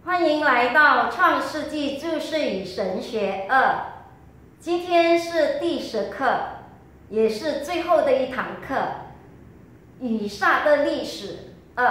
欢迎来到创世纪注释与神学2，今天是第10课，也是最后的一堂课，以撒的历史2。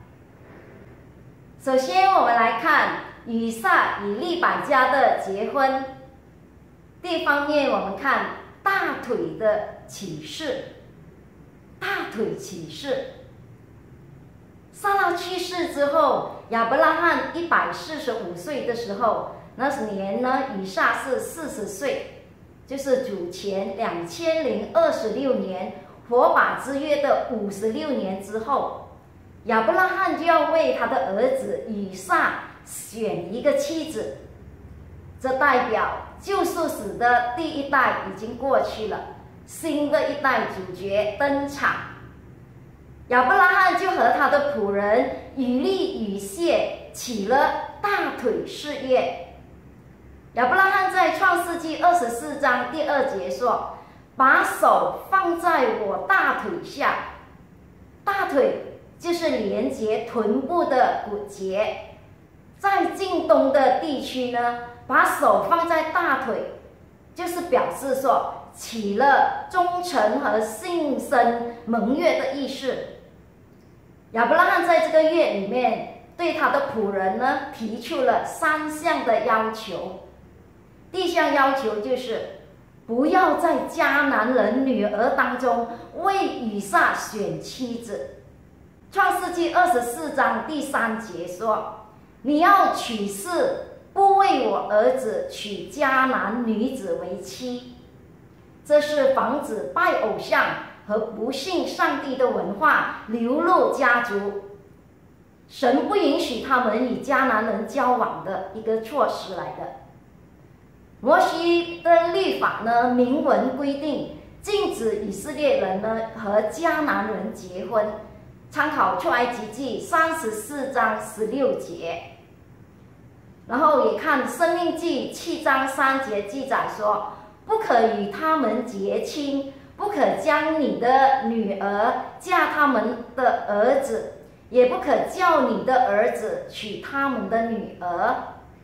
首先我们来看以撒与利百加的结婚。第一方面，我们看大腿的启示。大腿启示。撒拉去世之后，亚伯拉罕145岁的时候，那年呢，以撒是40岁，就是主前2026年火把之约的56年之后，亚伯拉罕就要为他的儿子以撒选一个妻子，这代表救赎史的第一代已经过去了，新的一代主角登场。亚伯拉罕就和他的仆人以利以谢起了大腿事业。亚伯拉罕在创世纪24章第2节说：“把手放在我大腿下。”大腿就是连接臀部的骨节。在近东的地区呢，把手放在大腿，就是表示说起了忠诚和信生盟约的意思。亚伯拉罕在这个约里面对他的仆人呢提出了3项的要求。第一项要求就是不要在迦南人女儿当中为以撒选妻子。创世纪24章第3节说：“你要起誓，不为我儿子娶迦南女子为妻。”这是防止拜偶像和不信上帝的文化流入家族，神不允许他们与迦南人交往的一个措施来的。摩西的律法呢，明文规定禁止以色列人呢和迦南人结婚，参考出埃及记34章16节。然后也看申命记7章3节记载说，不可与他们结亲，不可将你的女儿嫁他们的儿子，也不可叫你的儿子娶他们的女儿。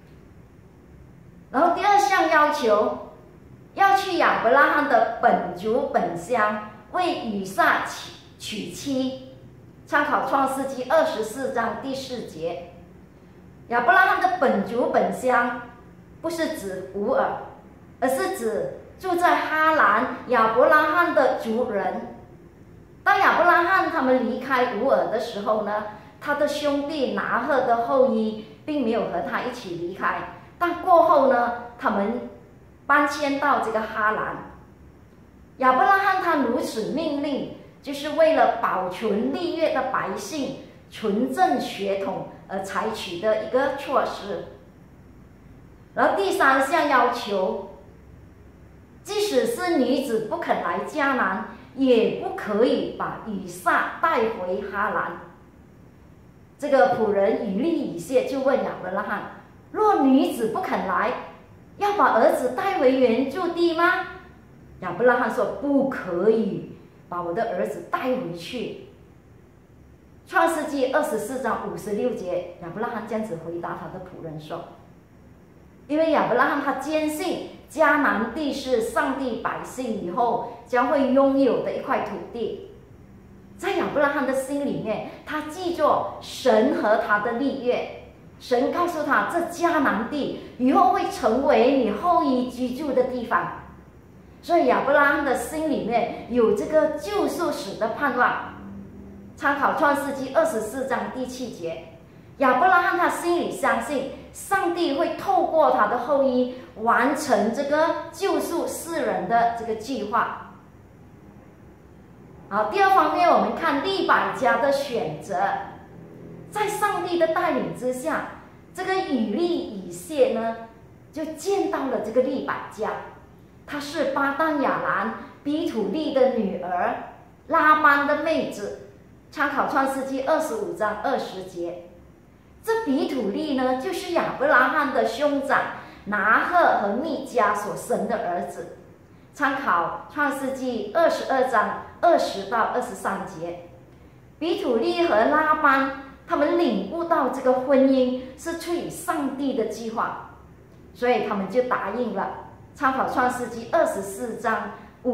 然后第2项要求，要去亚伯拉罕的本族本乡为以撒娶妻，参考创世纪24章第4节。亚伯拉罕的本族本乡不是指乌尔，而是指住在哈兰亚伯拉罕的族人。当亚伯拉罕他们离开乌尔的时候呢，他的兄弟拿鹤的后裔并没有和他一起离开，但过后呢，他们搬迁到这个哈兰。亚伯拉罕他如此命令，就是为了保存立约的百姓纯正血统而采取的一个措施。然后第3项要求，即使是女子不肯来迦南，也不可以把以撒带回哈兰。这个仆人以利以谢就问亚伯拉罕：若女子不肯来，要把儿子带回原住地吗？亚伯拉罕说：不可以把我的儿子带回去。创世纪24章56节，亚伯拉罕这样子回答他的仆人说：因为亚伯拉罕他坚信迦南地是上帝百姓以后将会拥有的一块土地。在亚伯拉罕的心里面，他记着神和他的立约，神告诉他这迦南地以后会成为你后裔居住的地方，所以亚伯拉罕的心里面有这个救赎史的盼望。参考创世纪24章第7节，亚伯拉罕他心里相信上帝会透过他的后裔完成这个救赎世人的这个计划。好，第2方面，我们看利百加的选择。在上帝的带领之下，这个以利以谢呢，就见到了这个利百加，她是巴旦亚兰比土利的女儿，拉班的妹子。参考创世纪25章20节。这比土利呢，就是亚伯拉罕的兄长拿鹤和密迦所生的儿子。参考创世纪22章20到23节。比土利和拉班他们领悟到这个婚姻是出于上帝的计划，所以他们就答应了。参考创世纪24章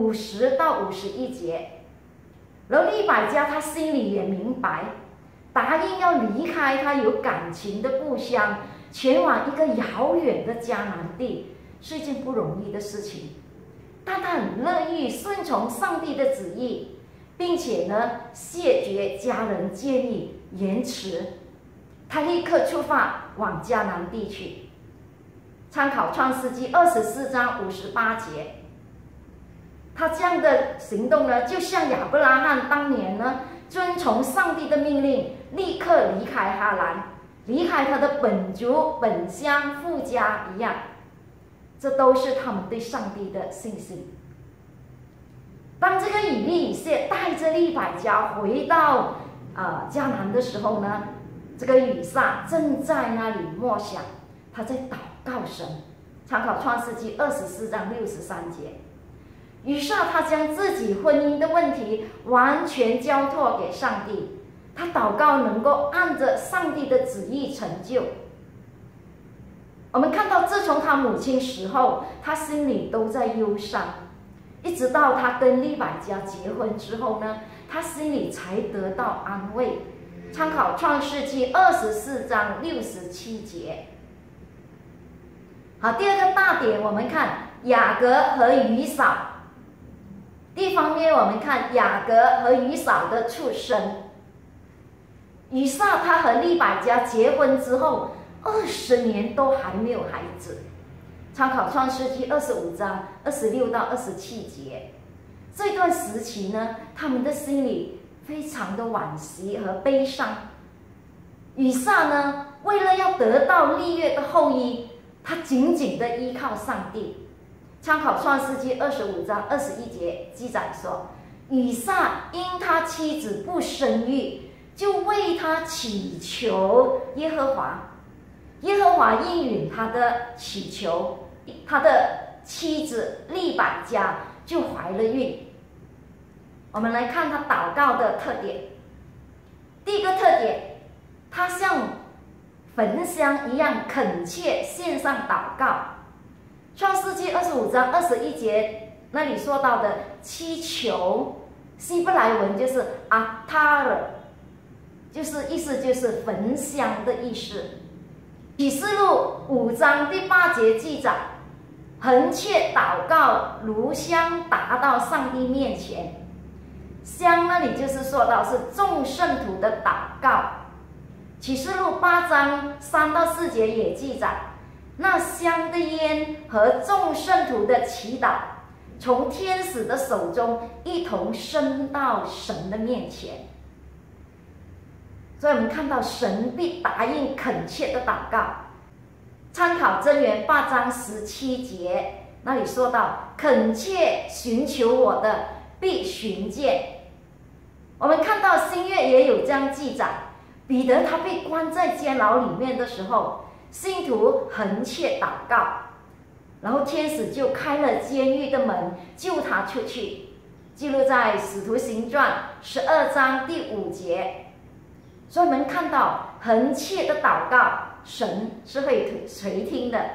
50到51节。然后利百加他心里也明白，答应要离开他有感情的故乡，前往一个遥远的迦南地，是一件不容易的事情。但他很乐意顺从上帝的旨意，并且呢，谢绝家人建议延迟，他立刻出发往迦南地去。参考创世纪24章58节。他这样的行动呢，就像亚伯拉罕当年呢，遵从上帝的命令，立刻离开哈兰，离开他的本族、本乡、父家一样。这都是他们对上帝的信心。当这个以利以谢带着利百加回到迦南的时候呢，这个以撒正在那里默想，他在祷告神。参考创世纪24章63节。以撒他将自己婚姻的问题完全交托给上帝，他祷告能够按着上帝的旨意成就。我们看到，自从他母亲死后，他心里都在忧伤，一直到他跟利百加结婚之后呢，他心里才得到安慰。参考创世纪24章67节。好，第二个大点，我们看雅各和以扫。第一方面，我们看雅各和以扫的出生。以撒他和利百加结婚之后，20年都还没有孩子。参考创世纪25章26到27节。这段时期呢，他们的心里非常的惋惜和悲伤。以撒呢，为了要得到立约的后裔，他紧紧的依靠上帝。参考创世纪25章21节记载说，以撒因他妻子不生育，就为他祈求耶和华，耶和华应允他的祈求，他的妻子利百加就怀了孕。我们来看他祷告的特点。第一个特点，他像焚香一样恳切献上祷告。创世纪25章21节那里说到的祈求，希伯来文就是 atar， 就是意思就是焚香的意思。启示录5章第8节记载，恒切祷告如香达到上帝面前。香那里就是说到是众圣徒的祷告。启示录8章3到4节也记载，那香的烟和众圣徒的祈祷，从天使的手中一同升到神的面前。所以我们看到神必答应恳切的祷告。参考箴言8章17节，那里说到，恳切寻求我的必寻见。我们看到新约也有这样记载，彼得他被关在监牢里面的时候，信徒恒切祷告，然后天使就开了监狱的门，救他出去。记录在《使徒行传》12章第5节。所以我们看到恒切的祷告，神是会垂听的。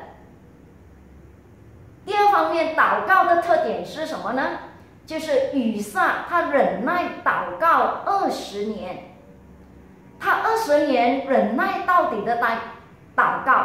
第二方面，祷告的特点是什么呢？就是以撒他忍耐祷告20年，他20年忍耐到底的祷告。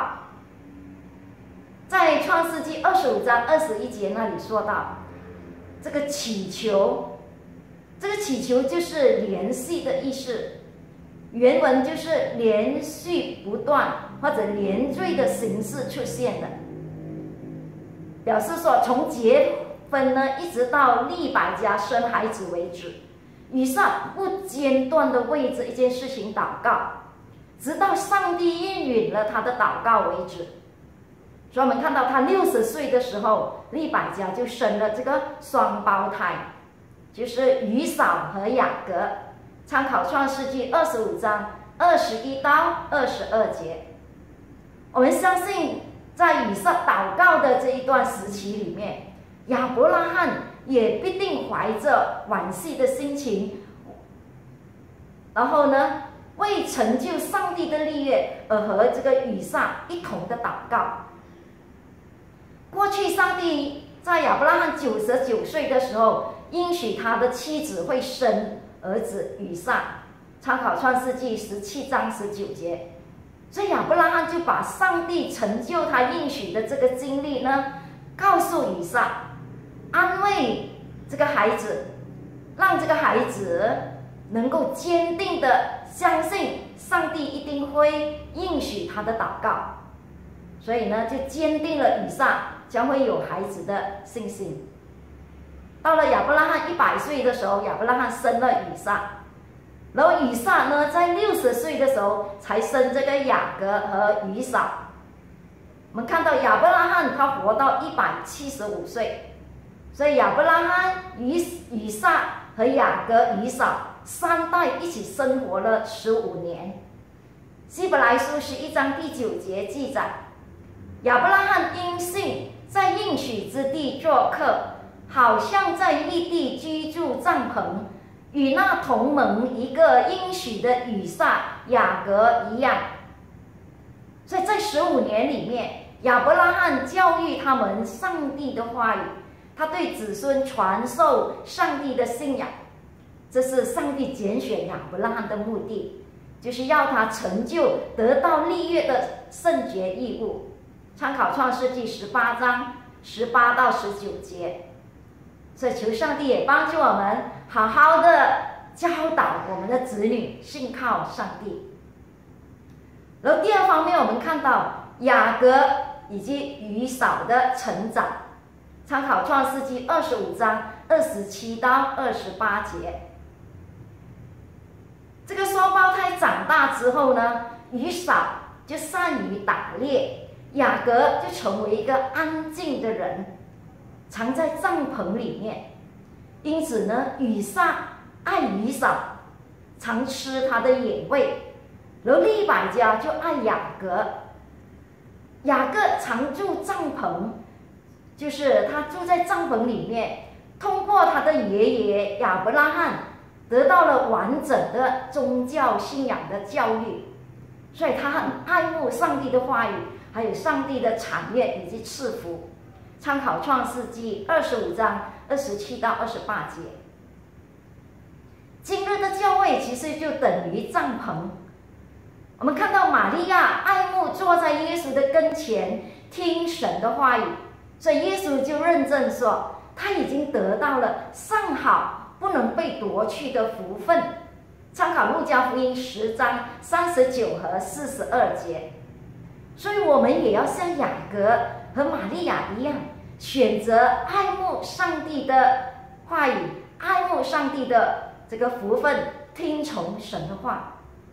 在创世纪25章21节那里说到，这个祈求，这个祈求就是连续的意思，原文就是连续不断或者连缀的形式出现的，表示说从结婚呢一直到利百加生孩子为止，以撒不间断的为这一件事情祷告，直到上帝应允了他的祷告为止。所以我们看到他60岁的时候，利百加就生了这个双胞胎，就是以扫和雅各。参考创世纪25章21到22节。我们相信在以撒祷告的这一段时期里面，亚伯拉罕也必定怀着惋惜的心情，然后呢为成就上帝的立约而和这个以撒一同的祷告。过去上帝在亚伯拉罕99岁的时候，应许他的妻子会生儿子以撒，参考创世纪17章19节。所以亚伯拉罕就把上帝成就他应许的这个经历呢，告诉以撒，安慰这个孩子，让这个孩子能够坚定的相信上帝一定会应许他的祷告。所以呢，就坚定了以撒将会有孩子的信心。到了亚伯拉罕100岁的时候，亚伯拉罕生了以撒。然后以撒呢，在60岁的时候才生这个雅各和以扫。我们看到亚伯拉罕他活到175岁，所以亚伯拉罕、以撒和雅各、以扫3代一起生活了15年。希伯来书11章第9节记载，亚伯拉罕因信在应许之地做客，好像在异地居住帐篷，与那同盟一个应许的以撒、雅各一样。所以在15年里面，亚伯拉罕教育他们上帝的话语，他对子孙传授上帝的信仰。这是上帝拣选亚伯拉罕的目的，就是要他成就得到立约的圣洁义务。参考创世纪18章18到19节。所以求上帝也帮助我们好好的教导我们的子女信靠上帝。然后第二方面，我们看到雅各以及以扫的成长，参考创世纪25章27到28节。这个双胞胎长大之后呢，以扫就善于打猎，雅各就成为一个安静的人，藏在帐篷里面。因此呢，以撒爱以扫，常吃他的野味，然后利百加就爱雅各。雅各常住帐篷，就是他住在帐篷里面，通过他的爷爷亚伯拉罕得到了完整的宗教信仰的教育，所以他很爱慕上帝的话语，还有上帝的产业以及赐福。参考创世纪25章27到28节。今日的教会其实就等于帐篷。我们看到玛利亚爱慕坐在耶稣的跟前听神的话语，所以耶稣就认证说，他已经得到了上好不能被夺去的福分。参考路加福音10章39和42节。所以我们也要像雅各和玛利亚一样，选择爱慕上帝的话语，爱慕上帝的这个福分，听从神的话。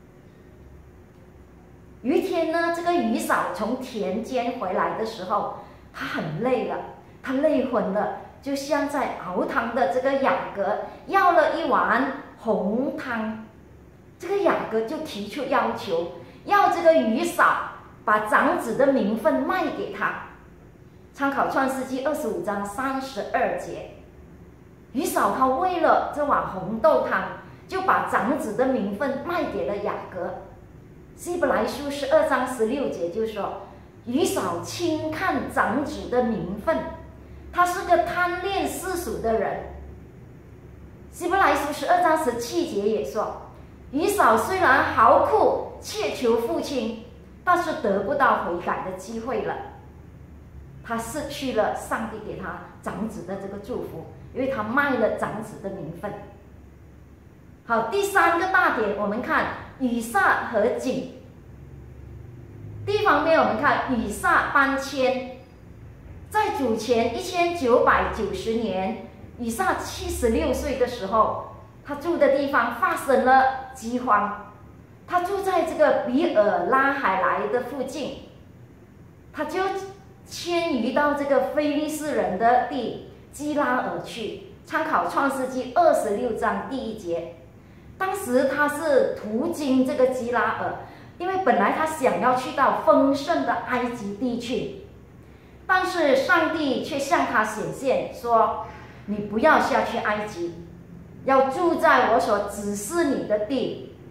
有一天呢，这个以扫从田间回来的时候，他很累了，他累昏了，就向在熬汤的这个雅各要了一碗红汤。这个雅各就提出要求，要这个以扫把长子的名分卖给他。参考创世纪25章32节。以扫他为了这碗红豆汤，就把长子的名分卖给了雅各。希伯来书12章16节就说，以扫轻看长子的名分，他是个贪恋世俗的人。希伯来书12章17节也说，以扫虽然嚎哭切求父亲，但是得不到悔改的机会了。他失去了上帝给他长子的这个祝福，因为他卖了长子的名分。好，第3个大点，我们看以撒和景。第一方面，我们看以撒搬迁。在主前1990年，以撒76岁的时候，他住的地方发生了饥荒。他住在这个比尔拉海莱的附近，他就迁移到这个非利士人的地基拉尔去。参考创世纪26章第1节。当时他是途经这个基拉尔，因为本来他想要去到丰盛的埃及地去，但是上帝却向他显现说，你不要下去埃及，要住在我所指示你的地。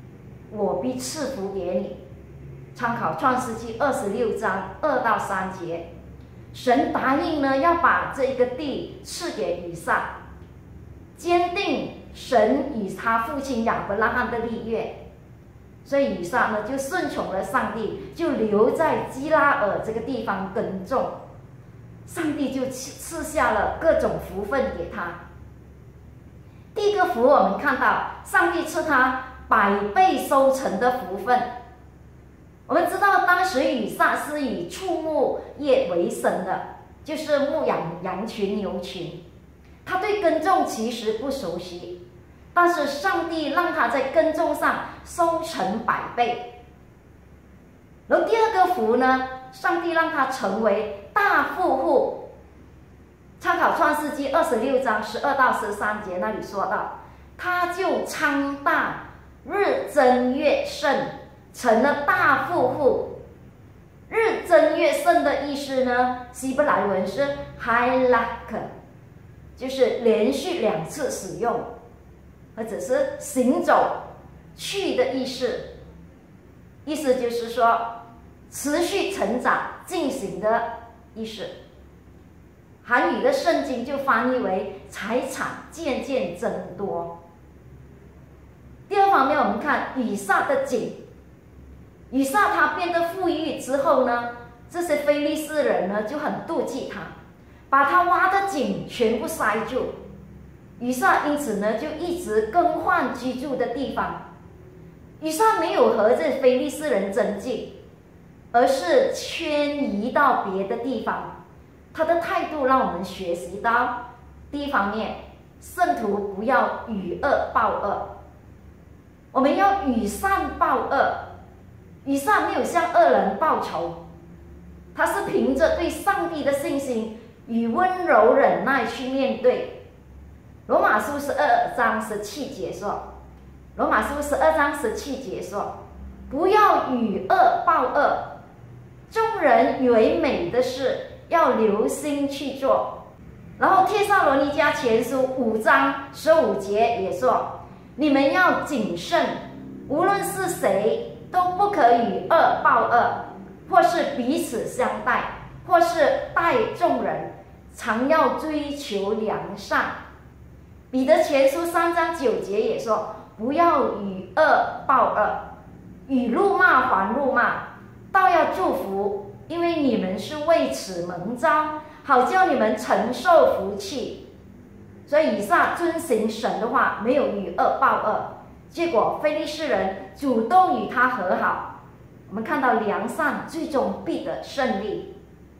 我必赐福给你。参考创世纪26章2到3节，神答应呢要把这个地赐给以撒，坚定神与他父亲亚伯拉罕的立约，所以以撒呢就顺从了上帝，就留在基拉尔这个地方耕种，上帝就赐下了各种福分给他。第一个福，我们看到上帝赐他100倍收成的福分。我们知道当时以撒是以畜牧业为生的，就是牧养羊群牛群，他对耕种其实不熟悉，但是上帝让他在耕种上收成100倍。然后第二个福呢，上帝让他成为大富户。参考创世纪26章12到13节，那里说到，他就昌大，日增月盛，成了大富户。日增月盛的意思呢，希伯来文是 halak， 就是连续2次使用，或者是行走去的意思。意思就是说持续成长进行的意思。韩语的圣经就翻译为财产渐渐增多。第二方面，我们看以撒的井。以撒他变得富裕之后呢，这些非利士人呢就很妒忌他，把他挖的井全部塞住。以撒因此呢就一直更换居住的地方。以撒没有和这非利士人争竞，而是迁移到别的地方。他的态度让我们学习到，第一方面，圣徒不要以恶报恶，我们要以善报恶。以撒没有向恶人报仇，他是凭着对上帝的信心与温柔忍耐去面对。罗马书12章17节说，罗马书12章17节说，不要以恶报恶，众人以为美的事要留心去做。然后帖撒罗尼迦前书5章15节也说，你们要谨慎，无论是谁都不可以恶报恶，或是彼此相待，或是待众人，常要追求良善。彼得前书3章9节也说，不要以恶报恶，以辱骂还辱骂，倒要祝福，因为你们是为此蒙召，好叫你们承受福气。所以以撒遵行神的话，没有以恶报恶，结果非利士人主动与他和好。我们看到良善最终必得胜利。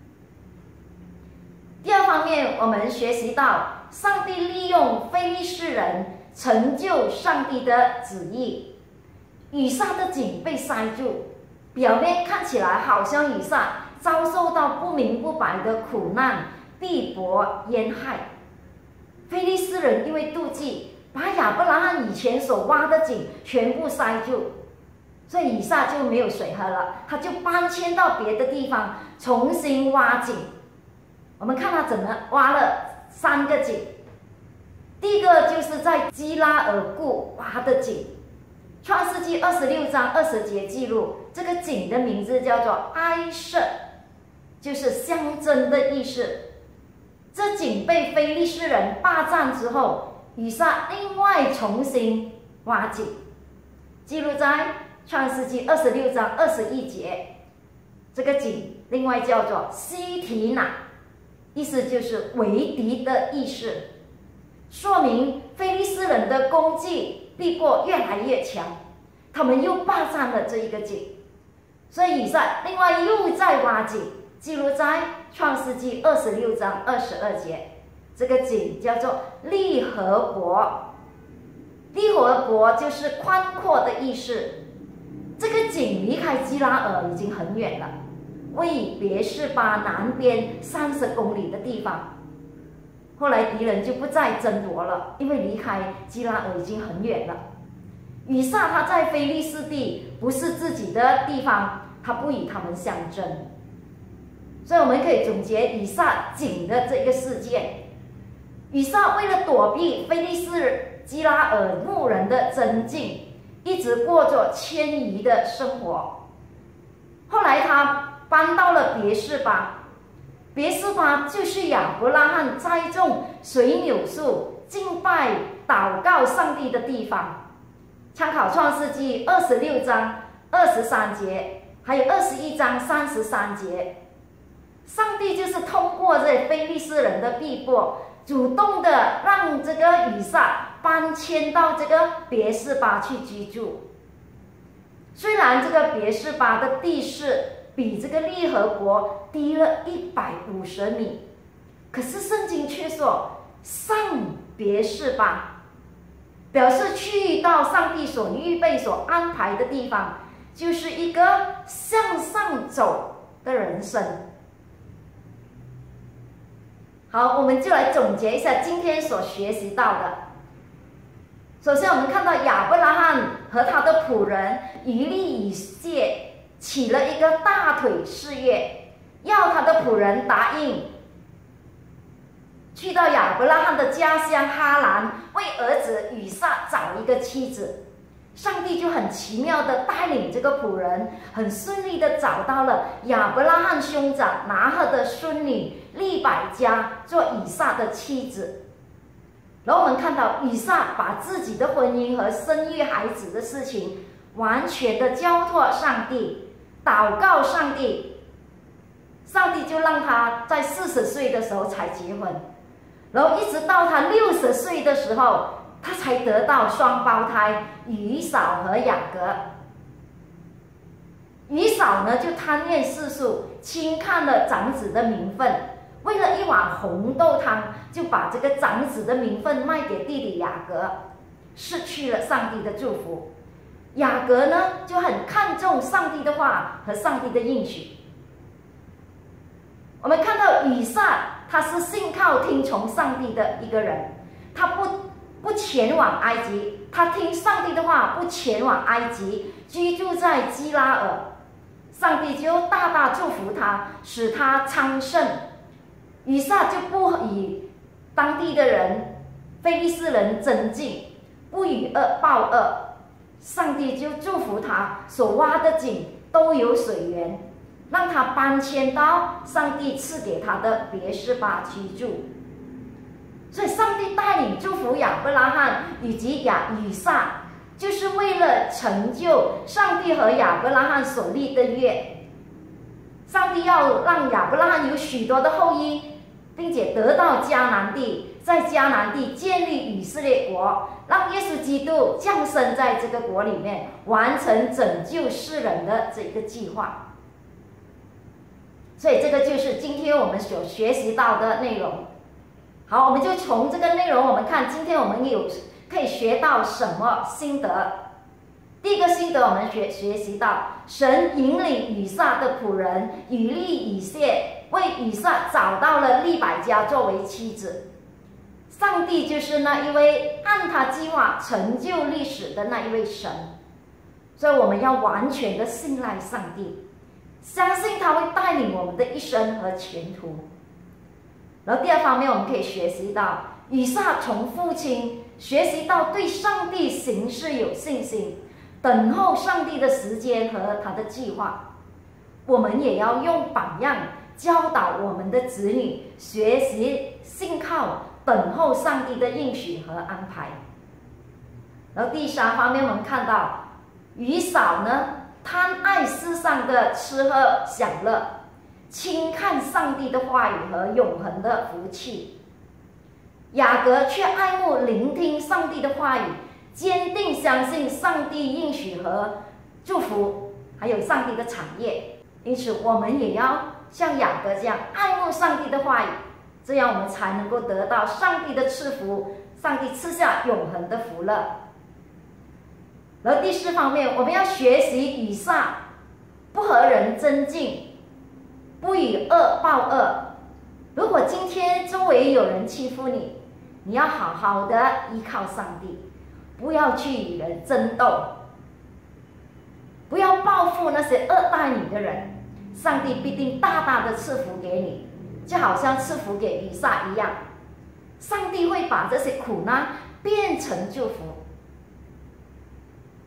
第二方面，我们学习到上帝利用非利士人成就上帝的旨意。以撒的井被塞住，表面看起来好像以撒遭受到不明不白的苦难、逼迫、淹害。非利士人因为妒忌，把亚伯拉罕以前所挖的井全部塞住，所以以撒就没有水喝了，他就搬迁到别的地方重新挖井。我们看他怎么挖了3个井。第一个就是在基拉尔固挖的井，创世纪26章20节记录，这个井的名字叫做埃舍，就是象征的意思。这井被非利士人霸占之后，以撒另外重新挖井，记录在创世纪26章21节。这个井另外叫做西提拿，意思就是为敌的意思，说明非利士人的攻击逼迫越来越强，他们又霸占了这一个井，所以以撒另外又在挖井，记录在创世纪26章22节。这个井叫做利和伯，利和伯就是宽阔的意思。这个井离开基拉尔已经很远了，位别是巴南边30公里的地方。后来敌人就不再争夺了，因为离开基拉尔已经很远了。以撒他在非利士地不是自己的地方，他不与他们相争。所以我们可以总结以撒井的这个事件。以撒为了躲避非利士基拉尔牧人的争竞， 一直过着迁移的生活。后来他搬到了别是巴，别是巴就是亚伯拉罕栽种水柳树、敬拜、祷告上帝的地方。参考创世纪26章23节，还有21章33节。上帝就是通过这非利士人的逼迫，主动的让这个以撒搬迁到这个别是巴去居住。虽然这个别是巴的地势比这个利和国低了150米，可是圣经却说上别是巴，表示去到上帝所预备、所安排的地方，就是一个向上走的人生。好，我们就来总结一下今天所学习到的。首先，我们看到亚伯拉罕和他的仆人以利以谢起了一个大腿誓约，要他的仆人答应去到亚伯拉罕的家乡哈兰，为儿子以撒找一个妻子。上帝就很奇妙的带领这个仆人，很顺利的找到了亚伯拉罕兄长拿鹤的孙女利百加做以撒的妻子。然后我们看到以撒把自己的婚姻和生育孩子的事情完全的交托上帝，祷告上帝，上帝就让他在40岁的时候才结婚，然后一直到他60岁的时候，他才得到双胞胎以扫和雅各。以扫呢，就贪恋世俗，轻看了长子的名分，为了一碗红豆汤，就把这个长子的名分卖给弟弟雅各，失去了上帝的祝福。雅各呢，就很看重上帝的话和上帝的应许。我们看到以撒，他是信靠听从上帝的一个人，他不前往埃及，他听上帝的话，不前往埃及，居住在基拉尔。上帝就大大祝福他，使他昌盛。以撒就不与当地的人非利士人争竞，不与恶报恶。上帝就祝福他所挖的井都有水源，让他搬迁到上帝赐给他的别是巴居住。所以上帝带领祝福亚伯拉罕以及以撒，就是为了成就上帝和亚伯拉罕所立的约。上帝要让亚伯拉罕有许多的后裔，并且得到迦南地，在迦南地建立以色列国，让耶稣基督降生在这个国里面，完成拯救世人的这个计划。所以这个就是今天我们所学习到的内容。好，我们就从这个内容，我们看今天我们可以学到什么心得。第一个心得，我们学习到神引领以撒的仆人以利以谢为以撒找到了利百加作为妻子。上帝就是那一位按他计划成就历史的那一位神，所以我们要完全的信赖上帝，相信他会带领我们的一生和前途。然后第二方面，我们可以学习到以撒从父亲学习到对上帝行事有信心，等候上帝的时间和他的计划。我们也要用榜样教导我们的子女学习信靠，等候上帝的应许和安排。然后第三方面，我们看到以扫呢，贪爱世上的吃喝享乐，轻看上帝的话语和永恒的福气。雅各却爱慕聆听上帝的话语，坚定相信上帝应许和祝福，还有上帝的产业。因此我们也要像雅各这样爱慕上帝的话语，这样我们才能够得到上帝的赐福，上帝赐下永恒的福乐。然后第四方面，我们要学习以撒不和人争竞，不以恶报恶。如果今天周围有人欺负你，你要好好的依靠上帝，不要去与人争斗，不要报复那些恶待你的人，上帝必定大大的赐福给你，就好像赐福给以撒一样。上帝会把这些苦难变成祝福。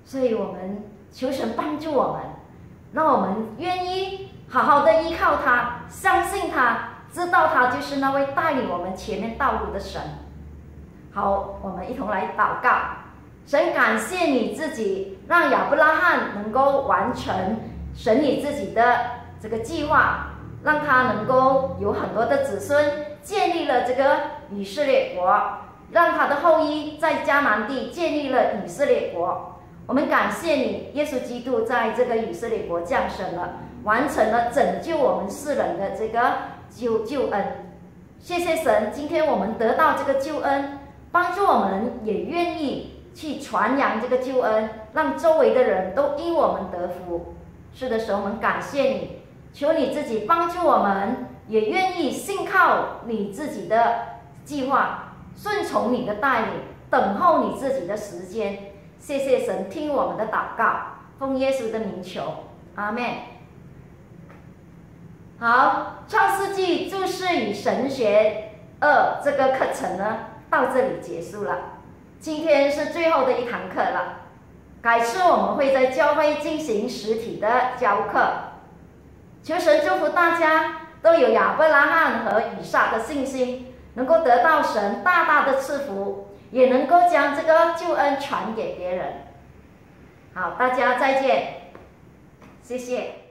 所以我们求神帮助我们，让我们愿意好好的依靠他，相信他，知道他就是那位带领我们前面道路的神。好，我们一同来祷告。神，感谢你自己让亚伯拉罕能够完成神你自己的这个计划，让他能够有很多的子孙，建立了这个以色列国，让他的后裔在迦南地建立了以色列国。我们感谢你，耶稣基督在这个以色列国降生了，完成了拯救我们世人的这个救恩。谢谢神，今天我们得到这个救恩，帮助我们也愿意去传扬这个救恩，让周围的人都因我们得福。是的，神，我们感谢你，求你自己帮助我们，也愿意信靠你自己的计划，顺从你的带领，等候你自己的时间。谢谢神，听我们的祷告，奉耶稣的名求，阿们。好，创世纪注释与神学2这个课程呢，到这里结束了。今天是最后的一堂课了，改次我们会在教会进行实体的教课。求神祝福大家都有亚伯拉罕和以撒的信心，能够得到神大大的赐福，也能够将这个救恩传给别人。好，大家再见，谢谢。